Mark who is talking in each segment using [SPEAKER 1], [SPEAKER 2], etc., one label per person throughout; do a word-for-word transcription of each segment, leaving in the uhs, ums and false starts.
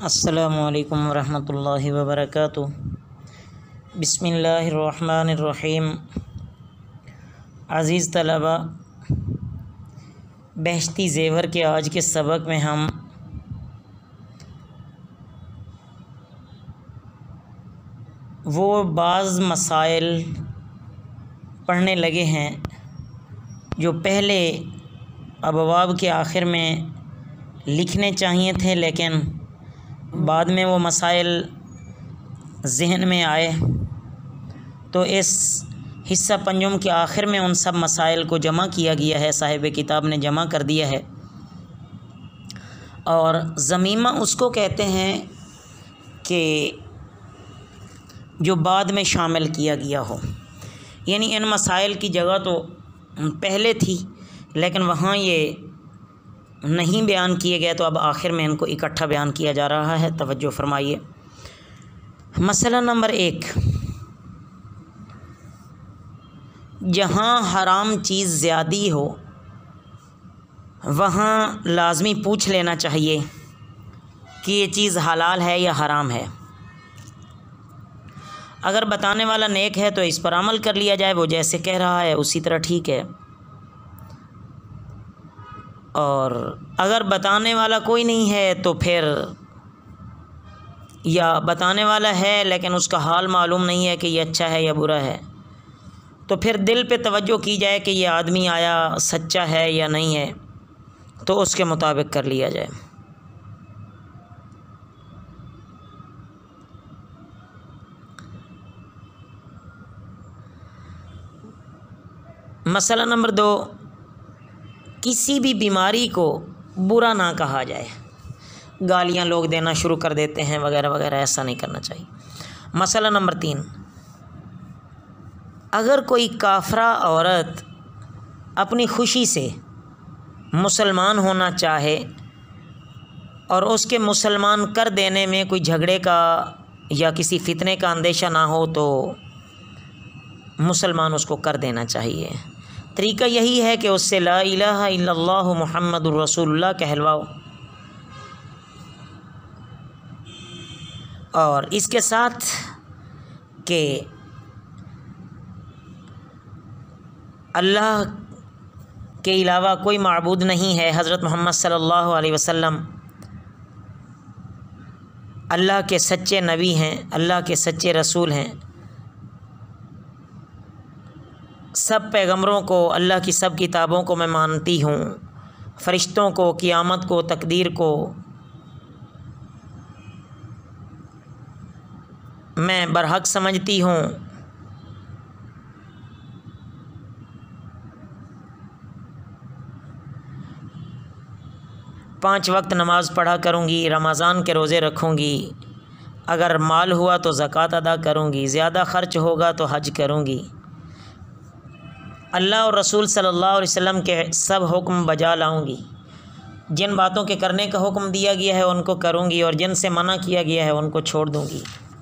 [SPEAKER 1] अस्सलामुअलैकुम वरहमतुल्लाहि वबरकातुह। बिस्मिल्लाहिर्रहमानिर्रहीम। अज़ीज़ तलबा, बहश्ती ज़ेवर के आज के सबक में हम वो बाज़ मसाइल पढ़ने लगे हैं जो पहले अबवाब के आखिर में लिखने चाहिए थे, लेकिन बाद में वो मसाइल ज़हन में आए तो इस हिस्सा पंजुम के आखिर में उन सब मसाइल को जमा किया गया है। साहिब किताब ने जमा कर दिया है और ज़मीमा उसको कहते हैं कि जो बाद में शामिल किया गया हो, यानी इन मसाइल की जगह तो पहले थी लेकिन वहाँ ये नहीं बयान किए गए, तो अब आखिर में इनको इकट्ठा बयान किया जा रहा है। तवज्जो फरमाइए। मसला नंबर एक, जहाँ हराम चीज़ ज़्यादी हो वहाँ लाजमी पूछ लेना चाहिए कि ये चीज़ हलाल है या हराम है। अगर बताने वाला नेक है तो इस पर अमल कर लिया जाए, वो जैसे कह रहा है उसी तरह ठीक है। और अगर बताने वाला कोई नहीं है तो फिर, या बताने वाला है लेकिन उसका हाल मालूम नहीं है कि ये अच्छा है या बुरा है, तो फिर दिल पे तवज्जो की जाए कि ये आदमी आया सच्चा है या नहीं है, तो उसके मुताबिक कर लिया जाए। मसला नंबर दो, किसी भी बीमारी को बुरा ना कहा जाए। गालियाँ लोग देना शुरू कर देते हैं वगैरह वगैरह, ऐसा नहीं करना चाहिए। मसला नंबर तीन, अगर कोई काफरा औरत अपनी खुशी से मुसलमान होना चाहे और उसके मुसलमान कर देने में कोई झगड़े का या किसी फितने का अंदेशा ना हो तो मुसलमान उसको कर देना चाहिए। तरीका यही है कि उससे ला इलाहा इल्लल्लाह मुहम्मदुर रसूलुल्लाह कहलवाओ, और इसके साथ कि अल्लाह के अलावा कोई माबूद नहीं है, हज़रत मोहम्मद सल्लल्लाहु अलैहि वसल्लम अल्लाह के सच्चे नबी हैं, अल्लाह के सच्चे रसूल हैं। सब पैगम्बरों को, अल्लाह की सब किताबों को मैं मानती हूँ, फ़रिश्तों को, क़ियामत को, तकदीर को मैं बरहक समझती हूँ। पाँच वक्त नमाज़ पढ़ा करूँगी, रमज़ान के रोज़े रखूँगी, अगर माल हुआ तो ज़कात अदा करूँगी, ज़्यादा ख़र्च होगा तो हज करूँगी। अल्लाह और रसूल सल्लल्लाहु अलैहि वसल्लम के सब हुक्म बजा लाऊंगी। जिन बातों के करने का हुक्म दिया गया है उनको करूंगी और जिन से मना किया गया है उनको छोड़ दूंगी।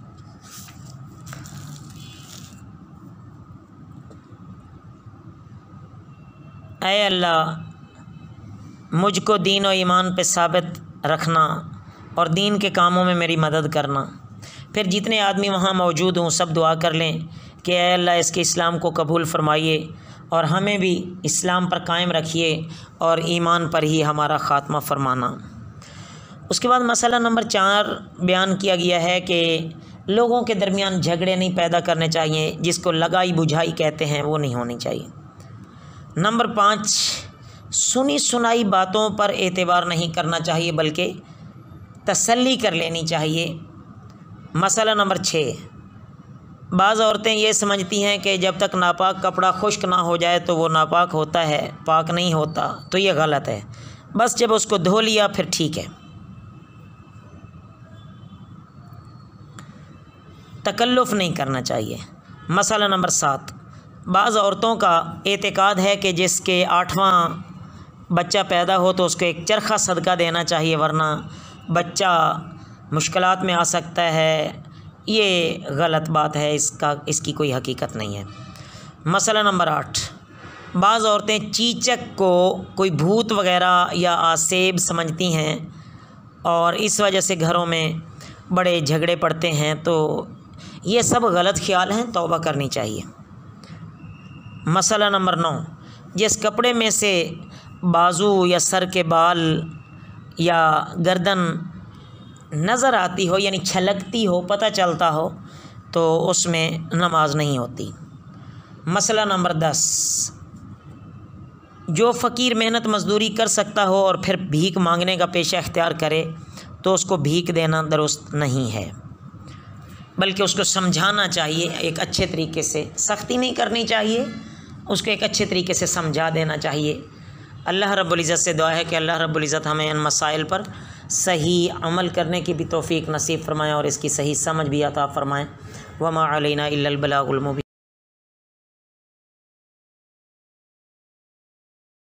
[SPEAKER 1] ऐ अल्लाह, मुझको दीन और ईमान पे साबित रखना और दीन के कामों में मेरी मदद करना। फिर जितने आदमी वहाँ मौजूद हों सब दुआ कर लें कि ऐ अल्लाह, इसके इस्लाम को कबूल फरमाइए और हमें भी इस्लाम पर कायम रखिए और ईमान पर ही हमारा ख़ात्मा फरमाना। उसके बाद मसला नंबर चार बयान किया गया है कि लोगों के दरमियान झगड़े नहीं पैदा करने चाहिए, जिसको लगाई बुझाई कहते हैं, वो नहीं होनी चाहिए। नंबर पाँच, सुनी सुनाई बातों पर एतबार नहीं करना चाहिए बल्कि तसल्ली कर लेनी चाहिए। मसला नंबर छः, बाज़ औरतें ये समझती हैं कि जब तक नापाक कपड़ा खुश्क ना हो जाए तो वो नापाक होता है, पाक नहीं होता, तो ये गलत है। बस जब उसको धो लिया फिर ठीक है। तकल्लुफ़ नहीं करना चाहिए। मसला नंबर सात, बाज़ औरतों का एतकाद है कि जिसके आठवां बच्चा पैदा हो तो उसको एक चरखा सदका देना चाहिए, वरना बच्चा मुश्किलात में आ सकता है। ये गलत बात है, इसका इसकी कोई हकीकत नहीं है। मसला नंबर आठ, बाज़ औरतें चीचक को कोई भूत वगैरह या आसेब समझती हैं और इस वजह से घरों में बड़े झगड़े पड़ते हैं। तो ये सब गलत ख्याल हैं, तौबा करनी चाहिए। मसला नंबर नौ, जिस कपड़े में से बाजू या सर के बाल या गर्दन नज़र आती हो, यानी छलकती हो, पता चलता हो, तो उसमें नमाज नहीं होती। मसला नंबर दस, जो फ़कीर मेहनत मजदूरी कर सकता हो और फिर भीख मांगने का पेशा इख्तियार करे तो उसको भीख देना दुरुस्त नहीं है, बल्कि उसको समझाना चाहिए एक अच्छे तरीके से, सख्ती नहीं करनी चाहिए, उसको एक अच्छे तरीके से समझा देना चाहिए। अल्लाह रब्बुल इज़्ज़त से दुआ है कि अल्लाह रब्बुल इज़्ज़त हमें इन मसाइल पर सही अमल करने की भी तौफ़ीक नसीब फ़रमाएँ और इसकी सही समझ भी अता फ़रमाएँ। वमा अलैना इल्लल बलागुल मुबीन।